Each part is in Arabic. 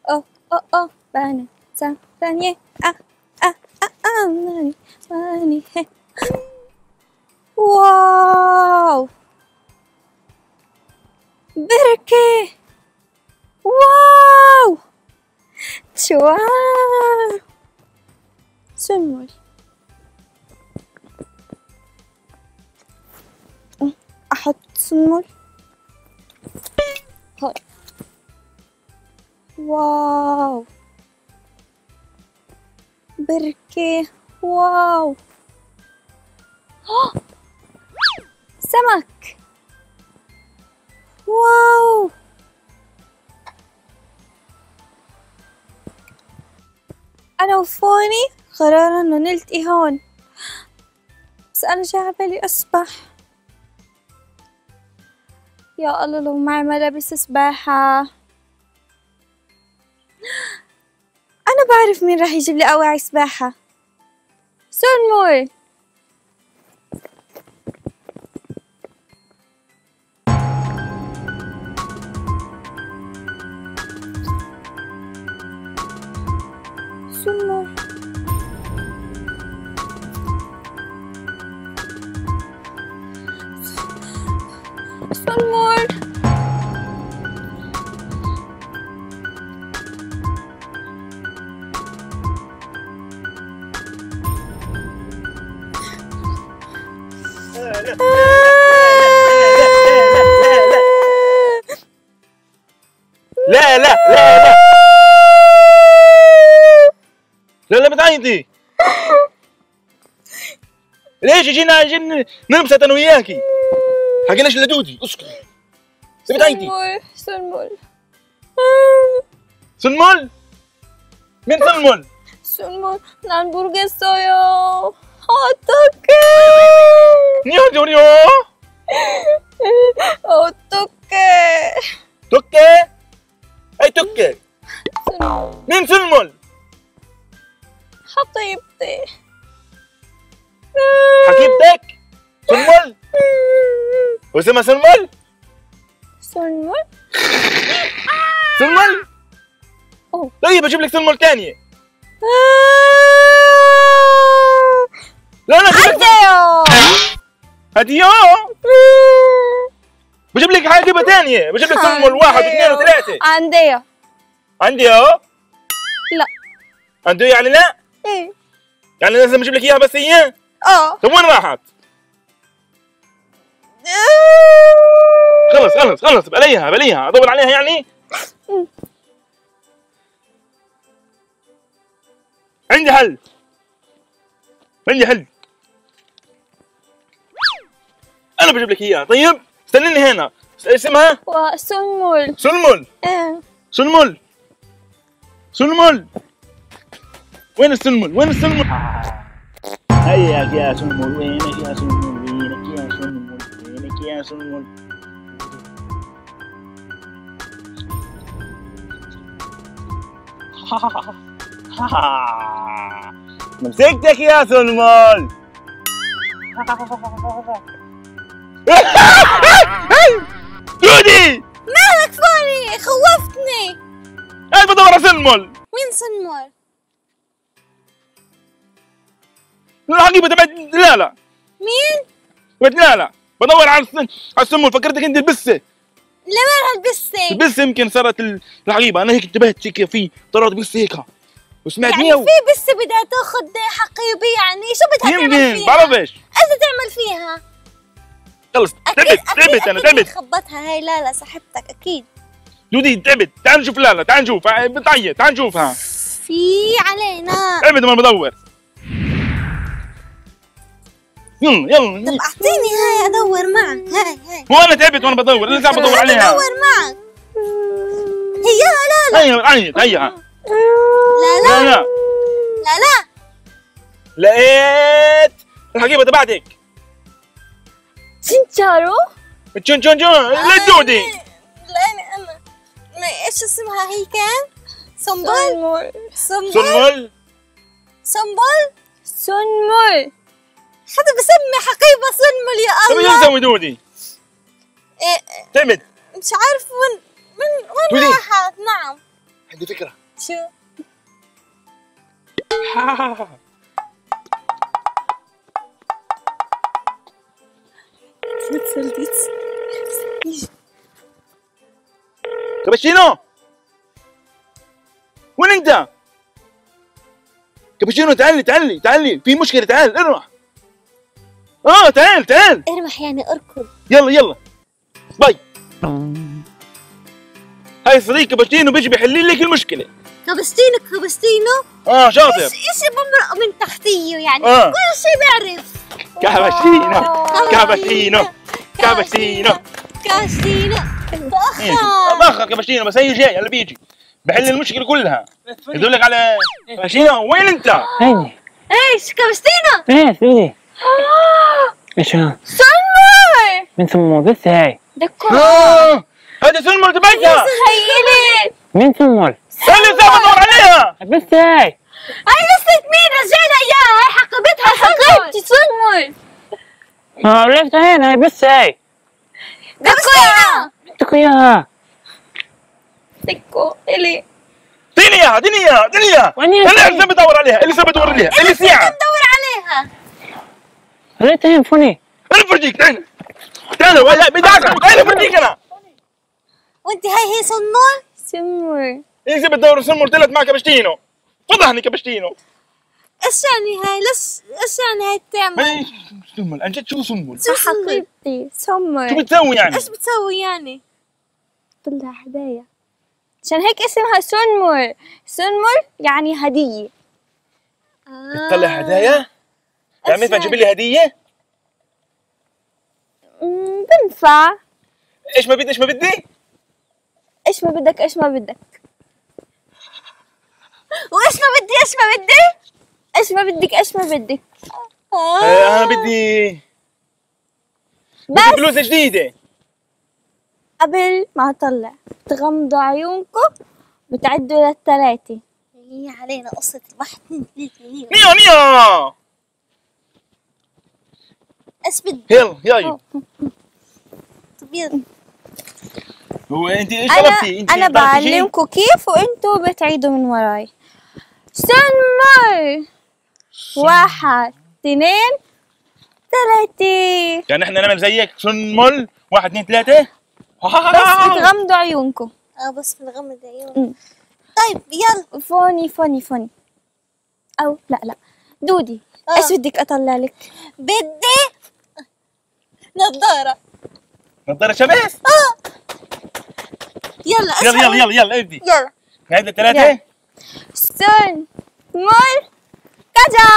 أو أو باني ثانية باني باني. واو بركة. واو شوار سنمل. أحط سنمل هون. واو بركة. واو سمك. واو أنا وفوني قررنا إنه نلتقي هون، بس أنا جاي عبالي أسبح. يا الله لو معي ملابس سباحة. أنا بعرف مين راح يجيب لي أواعي سباحة. سنمل. سنمل سنمل. لا لا لا لا لا لا بتعيطي ليش؟ جينا ننبسط انا وياكي، حكيناش لدودي. اسكتي بتعيطي. سنمل سنمل. مين سنمل؟ سنمل نان burgueso요. 어떡해. نيو 어떡해. توكي. اي توكي. سنمل مين سنمل؟ حبيبتي. حبيبتك سنمل. واسمها سنمل؟ سنمل. سنمل؟ أوه. طيب اجيب لك سنمل ثانية. لا لا عنديو. هديو. بجيب لك حاجة ثانية، بجيب لك سنمل 1 و2 و3. عنديو. عنديو؟ لا. عنديو يعني لا؟ ايه. يعني لازم اجيب لك اياها بس هي؟ طب وين راحت؟ خلص بلايها ادور عليها يعني؟ عندي حل. انا بجيب لك اياها. طيب استنيني هنا. اسمها سنمل. سنمل. ايه. سنمل. وين السنمل؟ هياك يا سنمل. وينك يا سنمل؟ مسكتك يا سنمل. دودي مالك فوني؟ خوفتني. انا بدور على سنمل. مين سنمل؟ الحقيبة تبعت لا مين؟ لا بدور على السنمل. فكرتك انت البسة. لمين هالبسة؟ البسة يمكن صارت الحقيبة. انا هيك انتبهت هيك في طلعت بس هيك وسمعت يعني مياو. في بسة بدها تاخذ حقيبة، يعني شو بدها تعمل يمكن فيها؟ بعرفش. ايش تعمل فيها؟ خلص تعبت انا تعبت. خبطها هاي لا صاحبتك اكيد. دودي تعبت. تعال نشوف لا تعال نشوف. بتعيط. تعال نشوفها. في علينا. تعبت وانا بدور. يلا طب اعطيني هاي ادور معك. هاي هو انا تعبت وانا بدور. لسه بدور عليها. ادور معك. هي لا هيا عيط هيا. لا لقيت الحقيبة تبعتك. 진짜로؟ تشون لا دودي. لا انا ايش اسمها هي كان؟ سنبل. سنمل. حدا بسمي حقيبة سنمل يا طيب الله. ايش نسوي دودي؟ إيه تعبت. مش عارف وين راحت. نعم عندي فكره. شو؟ كابتشينو وين انت؟ كابتشينو تعالي في مشكله، تعال ارمح. تعال ارمح يعني اركض. يلا باي. هاي صديق كابتشينو بيجي بيحل لك المشكله. كابستينو شاطر. ايش بمرق من تحتيه يعني كل شيء بيعرف. كابتشينو باخر كابتشينو، بس هي جاي هلا بيجي بحل المشكله كلها. يدلك على كابتشينو. وين انت؟ هيني. ايش كابستينو؟ ايه سيدي. ايش ها؟ سمر من سمو بس هاي. هذا سلمى تبعتها. هيلي مين سمو؟ اللي دور عليها. بس هاي. هاي قصة مين رجعنا اياها؟ هاي حقيبتها حقيبتي سمر. ما عرفتها هنا هاي بس هاي. كابستينو بدك اياها. دكو الي اعطيني اياها. وين هي؟ اللي لسه بدور عليها اللي ساعه ندور عليها. خليتها هين فوني. انا بفرجيك. تعال بداك تعال بفرجيك انا. وانت هي سمر اللي بدور سمر طلعت معك كابتشينو. فضحني كابتشينو. ايش يعني هاي؟ ايش يعني هاي بتعمل؟ سمر عن جد شو سمر؟ حقيبتي سمر. شو بتسوي يعني؟ ايش بتسوي يعني؟ طلع هدايا عشان هيك اسمها سنمر يعني هدية. تطلع هدايا؟ يعني ينفع تجيب لي هدية؟ بنفع. ايش ما بدي؟ ايش ما بدك؟ وايش ما بدي؟ ايش ما بدك؟ انا بدي بلوزة جديدة. قبل ما اطلع بتغمضوا عيونكم بتعدوا للثلاثة. هي علينا قصة 1 2 3 نيو ايش بدك؟ يلا طب يلا. هو انت ايش طلبتي؟ انا بعلمكم كيف وانتوا بتعيدوا من وراي. سنمر 1 2 3. يعني احنا نعمل زيك سنمل 1 2 3 بس بتغمضوا عيونكم. بس بنغمض عيوننا. طيب يلا. فوني او لا دودي. ايش بدك اطلع لك؟ بدي نظارة شمس. يلا ابدي. نعد 3. سنمر كجا.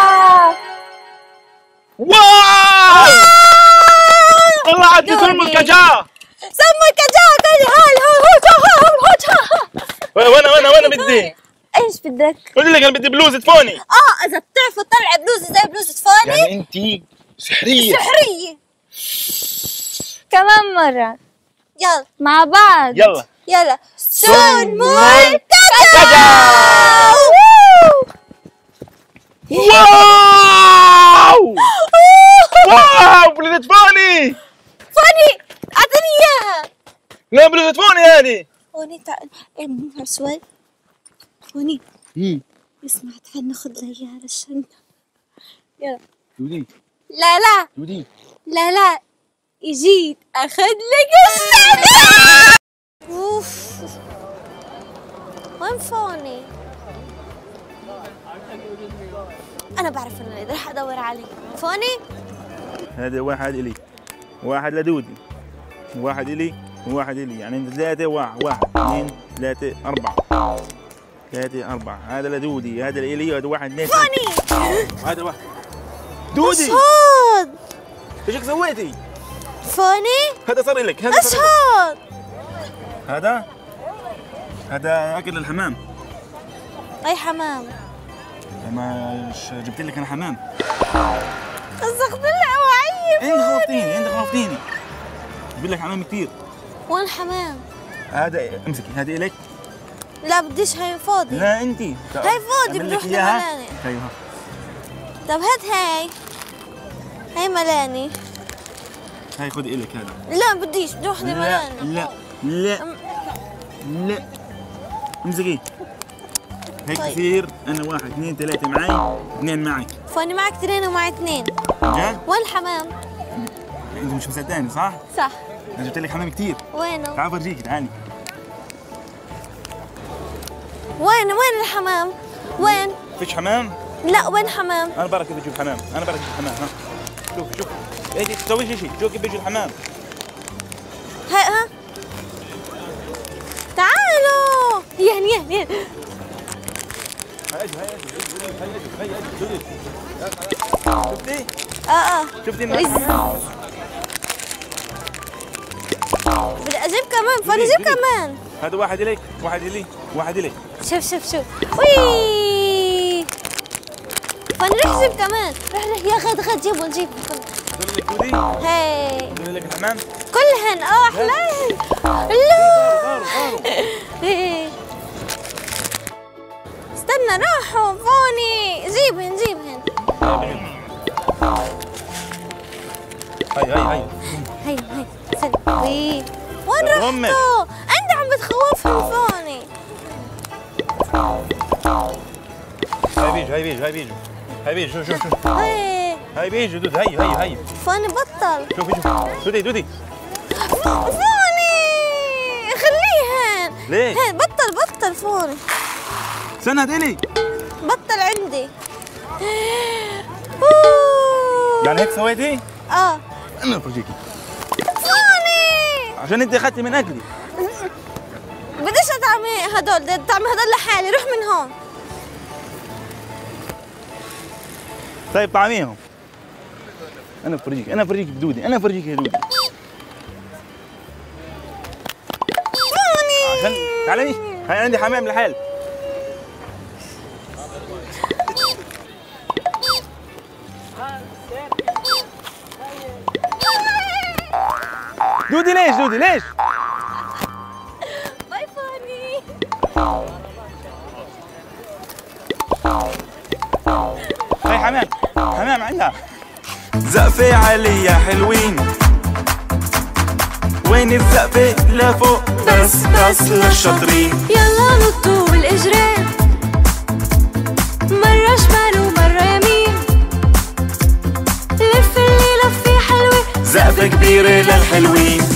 واو طلعت سنمر كجا. وانا بدي. ايش بدك؟ قلت لك انا بدي بلوزة فوني. اذا بتعرفوا تطلع بلوزة زي بلوزة فوني يعني انت سحرية. كمان مرة. يلا مع بعض. يلا سنمر كجا. واو بلوزة فوني اعطيني اياها. لا بلوزة فوني هذه. فوني تعال مو سؤال. فوني اسمع تعال ناخذ لها اياها للشنطة. يلا دودي. لا اجيت اخذ لك الشنطة. اوف وين فوني؟ انا بعرف انا رح ادور عليه. فوني هذا واحد الي، واحد لدودي، واحد الي وواحد الي، يعني انت 3 1 2 3 4 3 4. هذا لدودي، هذا لإلي، هذا 1 2 فوني. هذا واحد دودي. ايش هاد؟ ايش سويتي؟ فوني هذا صار لك. ايش هاد؟ هذا اكل الحمام. اي حمام؟ ما جبت لك انا حمام. قصدك بالله وعيب. انت خوفتيني. جبت لك حمام كثير. وين حمام؟ هذا امسكي، هذا الك. لا بديش، هاي فاضي. لا انت هاي فاضي بروح لملاني. ايوه طب هات هاي ملاني. هاي خذي الك هذا. لا بديش، بدي واحدة ملاني. لا امسكي هيك كثير. انا 1 2 3 معي، 2 معي. فاني معك 2 ومعي 2. جد؟ وين الحمام؟ انت مش مصدقني صح؟ صح. انا جبت لك حمام كثير. وينه؟ تعال فرجيك، تعالي. وين الحمام؟ وين؟ فيش حمام؟ لا وين حمام؟ انا برا كيف بجيب حمام، انا برا كيف الحمام. ها شوف ايش تسوي شيء، شوف كيف بيجي الحمام. ها تعالوا هي هاي شفتي؟ شفتي الحمام؟ بدي اجيب كمان، فاني اجيب كمان. هذا واحد اليك، واحد الي، واحد الي. شوف وي فاني رح جيب كمان. رح يا غد جيبوا نجيب هذول لك دودي؟ هي هذول لك الحمام؟ كلهن احلاهن. لا استنى راحوا فوني. جيبهن هي سلوي. وين رحتوا؟ انت عم بتخوفهم فوني. هاي بيجوا شوف هاي بيجوا دود. هاي فوني بطل. شوف دودي فوني خليهن. ليه؟ هي بطل فوني. استنى هاتيلي. بطل عندي. يعني هيك سويتي؟ انا بفرجيكي فوني عشان انت اخذتي من اكلي. بديش اطعمي هدول، بدي اطعمي هدول لحالي. روح من هون. طيب طعميهم. انا بفرجيك بدودي، انا بفرجيك يا دودي. فوني عشان تعالي هاي عندي حمام لحال. دودي ليش؟ باي فوني. هاي حمام عندها. زقفة عليا حلوين، وين الزقفة لفوق بس للشاطرين. يلا نطوا والاجرين، مرة شمال ومرة يمين. لف اللي لفي حلوة، زقفة كبيرة للحلوين.